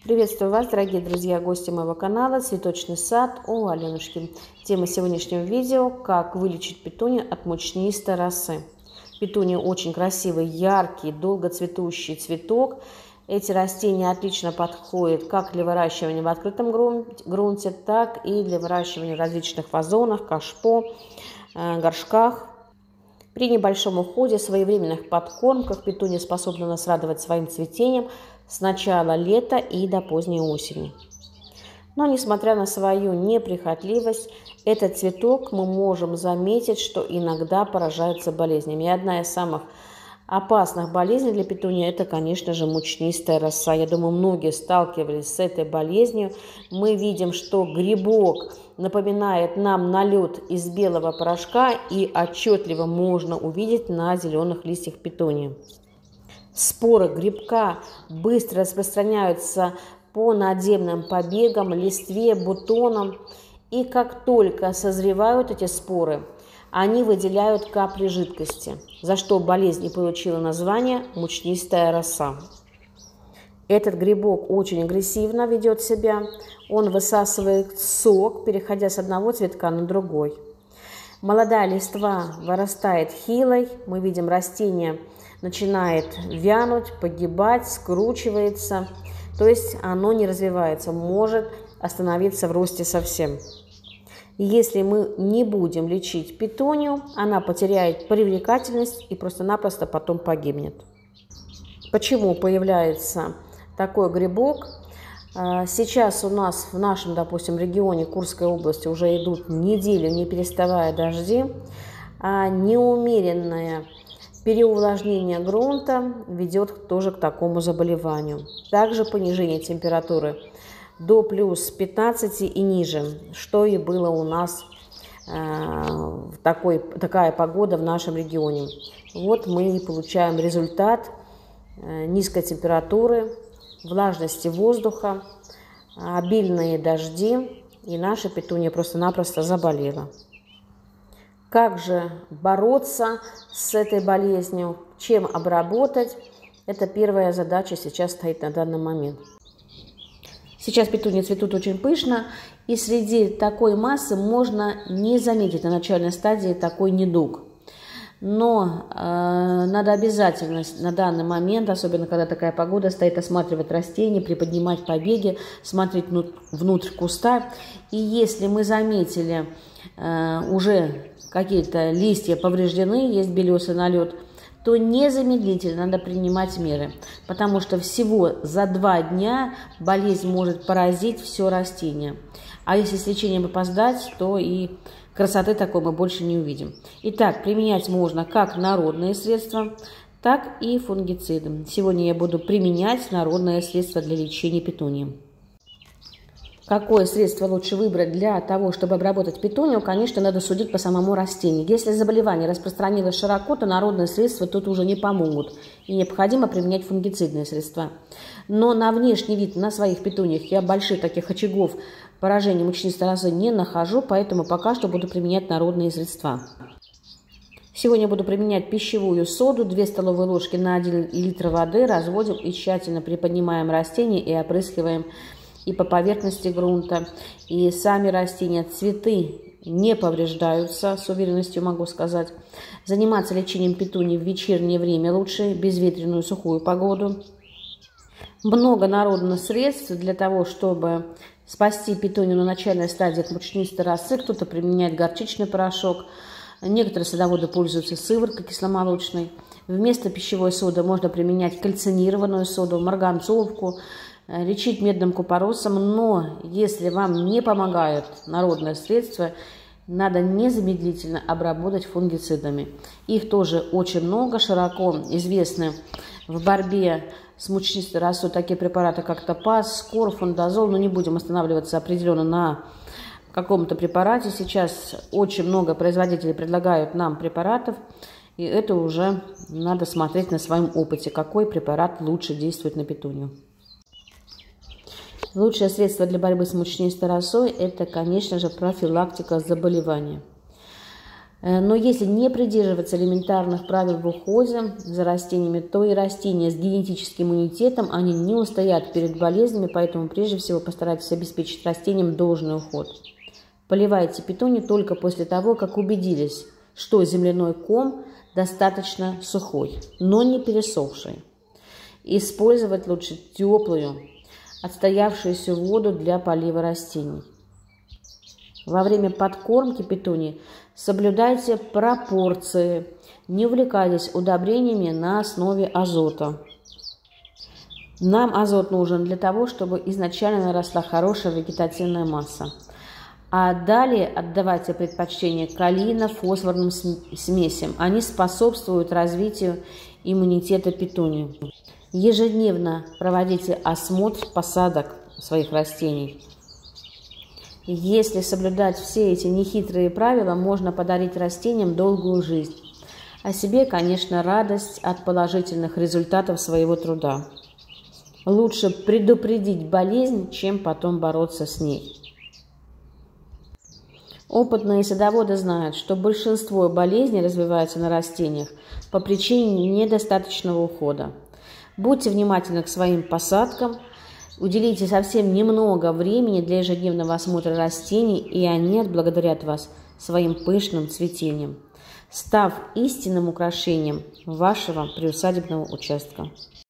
Приветствую вас, дорогие друзья, гости моего канала «Цветочный сад» у Аленушки. Тема сегодняшнего видео – как вылечить петунию от мучнистой росы. Петуния очень красивый, яркий, долгоцветущий цветок. Эти растения отлично подходят как для выращивания в открытом грунте, так и для выращивания в различных вазонах, кашпо, горшках. При небольшом уходе, своевременных подкормках петуния способна нас радовать своим цветением с начала лета и до поздней осени. Но несмотря на свою неприхотливость, этот цветок мы можем заметить, что иногда поражается болезнями. И одна из самых опасных болезней для петунии – это, конечно же, мучнистая роса. Я думаю, многие сталкивались с этой болезнью. Мы видим, что грибок напоминает нам налет из белого порошка, и отчетливо можно увидеть на зеленых листьях петунии. Споры грибка быстро распространяются по надземным побегам, листве, бутонам, и как только созревают эти споры, они выделяют капли жидкости, за что болезнь и получила название мучнистая роса. Этот грибок очень агрессивно ведет себя, он высасывает сок, переходя с одного цветка на другой. Молодая листва вырастает хилой, мы видим, растение начинает вянуть, погибать, скручивается, то есть оно не развивается, может остановиться в росте совсем. Если мы не будем лечить петунию, она потеряет привлекательность и просто-напросто потом погибнет. Почему появляется такой грибок? Сейчас у нас в нашем, допустим, регионе Курской области уже идут неделю, не переставая, дожди, а неумеренное переувлажнение грунта ведет тоже к такому заболеванию. Также понижение температуры до плюс 15 и ниже, что и было у нас такая погода в нашем регионе. Вот мы и получаем результат низкой температуры, влажности воздуха, обильные дожди, и наша петуния просто-напросто заболела. Как же бороться с этой болезнью, чем обработать? Это первая задача сейчас стоит на данный момент. Сейчас петунии цветут очень пышно, и среди такой массы можно не заметить на начальной стадии такой недуг. Но надо обязательно на данный момент, особенно когда такая погода стоит, осматривать растения, приподнимать побеги, смотреть внутрь куста. И если мы заметили уже какие-то листья повреждены, есть белесый налет, то незамедлительно надо принимать меры, потому что всего за 2 дня болезнь может поразить все растение. А если с лечением опоздать, то и красоты такой мы больше не увидим. Итак, применять можно как народные средства, так и фунгициды. Сегодня я буду применять народное средство для лечения петунии. Какое средство лучше выбрать для того, чтобы обработать петунию, конечно, надо судить по самому растению. Если заболевание распространилось широко, то народные средства тут уже не помогут, и необходимо применять фунгицидные средства. Но на внешний вид на своих петуниях я больших таких очагов поражения мучнистой росы не нахожу, поэтому пока что буду применять народные средства. Сегодня буду применять пищевую соду, 2 столовые ложки на 1 литр воды, разводим и тщательно приподнимаем растения и опрыскиваем и по поверхности грунта, и сами растения, цветы не повреждаются, с уверенностью могу сказать. Заниматься лечением петунии в вечернее время лучше, безветренную сухую погоду. Много народных средств для того, чтобы спасти петунию на начальной стадии от мучнистой росы. Кто-то применяет горчичный порошок, некоторые садоводы пользуются сывороткой кисломолочной. Вместо пищевой соды можно применять кальцинированную соду, марганцовку, лечить медным купоросом, но если вам не помогают народные средства, надо незамедлительно обработать фунгицидами. Их тоже очень много, широко известны в борьбе с мучнистой росой такие препараты, как топаз, скор, фундазол, но не будем останавливаться определенно на каком-то препарате. Сейчас очень много производителей предлагают нам препаратов, и это уже надо смотреть на своем опыте, какой препарат лучше действует на петунию. Лучшее средство для борьбы с мучнистой росой – это, конечно же, профилактика заболевания. Но если не придерживаться элементарных правил в уходе за растениями, то и растения с генетическим иммунитетом, они не устоят перед болезнями, поэтому прежде всего постарайтесь обеспечить растениям должный уход. Поливайте петунии только после того, как убедились, что земляной ком достаточно сухой, но не пересохший. Использовать лучше теплую, отстоявшуюся воду для полива растений. Во время подкормки петуний соблюдайте пропорции, не увлекайтесь удобрениями на основе азота. Нам азот нужен для того, чтобы изначально наросла хорошая вегетативная масса. А далее отдавайте предпочтение калийно-фосфорным смесям. Они способствуют развитию иммунитета петунии. Ежедневно проводите осмотр посадок своих растений. Если соблюдать все эти нехитрые правила, можно подарить растениям долгую жизнь, а себе, конечно, радость от положительных результатов своего труда. Лучше предупредить болезнь, чем потом бороться с ней. Опытные садоводы знают, что большинство болезней развивается на растениях по причине недостаточного ухода. Будьте внимательны к своим посадкам, уделите совсем немного времени для ежедневного осмотра растений, и они отблагодарят вас своим пышным цветением, став истинным украшением вашего приусадебного участка.